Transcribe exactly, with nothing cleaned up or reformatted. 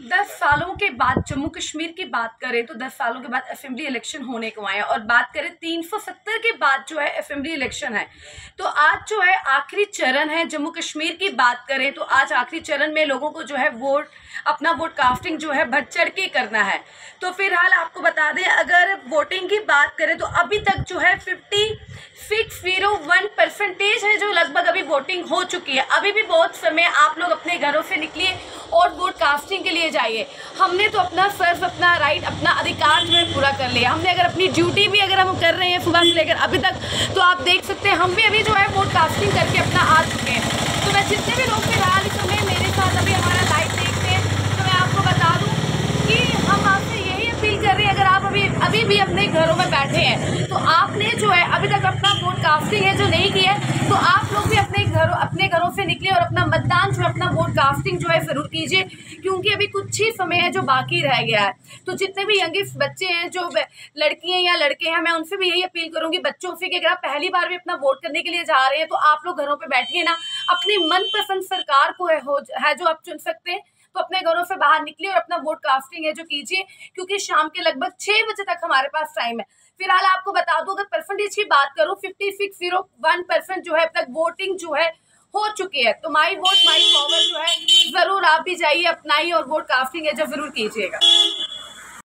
दस सालों के बाद जम्मू कश्मीर की बात करें तो दस सालों के बाद असेंबली इलेक्शन होने को आए हैं, और बात करें तीन सौ सत्तर के बाद जो है असेंबली इलेक्शन है। तो आज जो है आखिरी चरण है। जम्मू कश्मीर की बात करें तो आज आखिरी चरण में लोगों को जो है वोट अपना वोट कास्टिंग जो है बढ़ चढ़ के करना है। तो फिलहाल आपको बता दें, अगर वोटिंग की बात करें तो अभी तक जो है fifty six zero one percentage है जो लगभग अभी वोटिंग हो चुकी है। अभी भी बहुत समय, आप लोग अपने घरों से निकलिए और वोट कास्टिंग के लिए जाइए। हमने तो अपना फर्ज, अपना राइट, अपना अधिकार जो है पूरा कर लिया। हमने अगर अपनी ड्यूटी भी अगर हम कर रहे हैं सुबह से लेकर अभी तक, तो आप देख सकते हैं हम भी अभी जो है वोट कास्टिंग करके अपना आ चुके हैं। तो मैं जितने भी लोग फिलहाल इस समय मेरे साथ अभी हमारा लाइव देखते हैं, तो मैं आपको बता दूँ कि हम आपसे यही अपील कर रहे हैं, अगर आप अभी अभी भी अपने घरों में बैठे हैं तो आपने जो है अभी तक अपना वोट कास्टिंग है जो नहीं किया है, तो आप लोग भी अपने घरों अपने घरों से निकले और अपना मतदान जो है, अपना वोट कास्टिंग जो है ज़रूर कीजिए, क्योंकि अभी कुछ ही समय है जो बाकी रह गया है। तो जितने भी यंगेस्ट बच्चे हैं, जो लड़कियां या लड़के हैं, मैं उनसे भी यही अपील करूंगी बच्चों से कि अगर आप पहली बार भी अपना वोट करने के लिए जा रहे हैं तो आप लोग घरों पर बैठिए ना, अपनी मनपसंद सरकार को है, हो, है जो आप चुन सकते हैं, तो अपने घरों से बाहर निकलिए और अपना वोट कास्टिंग है जो कीजिए, क्योंकि शाम के लगभग छह बजे तक हमारे पास टाइम है। फिलहाल आपको बता दूं, अगर परसेंटेज की बात करूं, fifty six zero one percent जो है अब तक वोटिंग जो है हो चुकी है। तो माई वोट माई पावर जो है जरूर आप भी जाइए, अपनाइए और वोट कास्टिंग है जो जरूर कीजिएगा।